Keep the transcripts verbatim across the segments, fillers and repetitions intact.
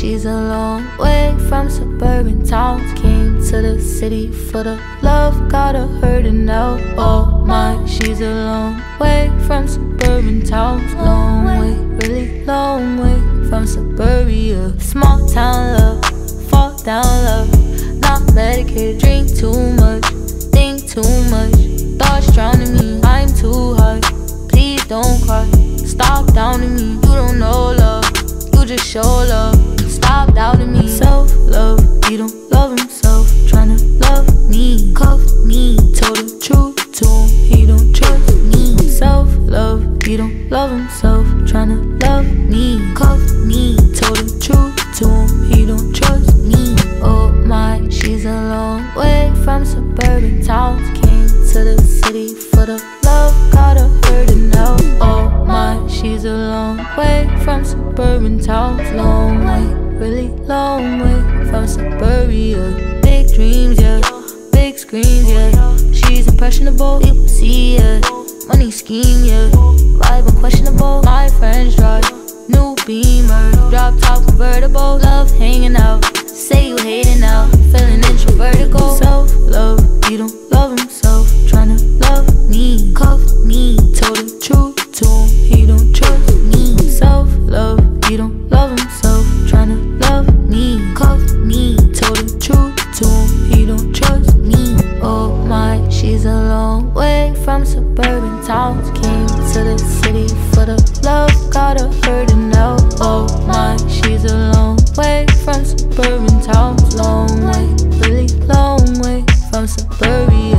she's a long way from suburban towns. Came to the city for the love, got her hurting now. Oh my, she's a long way from suburban towns. Long way, really long way from suburbia. Small town love, fall down love. Not medicated, drink too much, think too much. Thoughts drowning me, I'm too high. Please don't cry, stop doubting me. You don't know love, you just show love. Stop doubting me. Self-love, he don't love himself. Tryna love me, cuff me. Told the truth to him, he don't trust me. Self-love, he don't love himself. Tryna love me, cuff me. Told the truth to him, he don't trust me. Oh my, she's a long way from suburban towns. Came to the city for the love, got her hurting now. Oh my, she's a long way from suburban towns. Long way, really long way from suburbia. Big dreams, yeah, big screens, yeah. She's impressionable, people see, yeah. Money scheme, yeah. Vibe unquestionable. My friends drive new Beamer, drop top convertible. Love hanging out, say you hating now, feeling introverted. Self-love, he don't love himself. Tryna love me, cuff me. Told the truth to him, he don't trust me. Self-love, he don't love himself. Tryna love me, cuff me. Told the truth to him, he don't trust me. Oh my, she's a long way from suburban towns. Came to the city for the love, got her hurting now. Oh my, she's a long way from suburban towns. Long way, really long way from suburbia.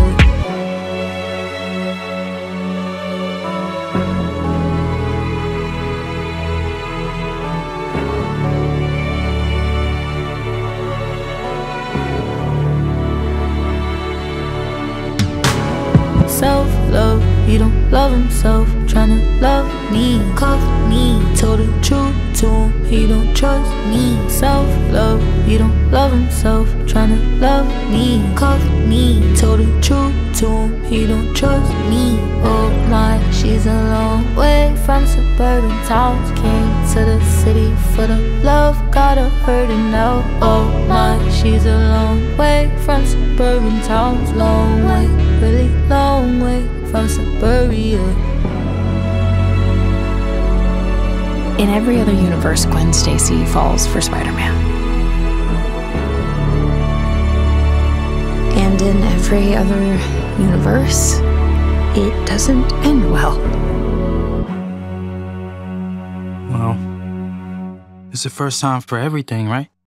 Self-love, he don't love himself. Tryna love me, cuff me. Told the truth to him, he don't trust me. Self-love, he don't love himself. Tryna love me, cuff me. Told the truth to him, he don't trust me. Oh my, she's a long way from suburban towns. Came to the city for the love, got her hurting now. Oh my, she's a long way from suburban towns. Long way, really long way from suburbia. In every other universe, Gwen Stacy falls for Spider-Man. And in every other universe, it doesn't end well. Well, it's the first time for everything, right?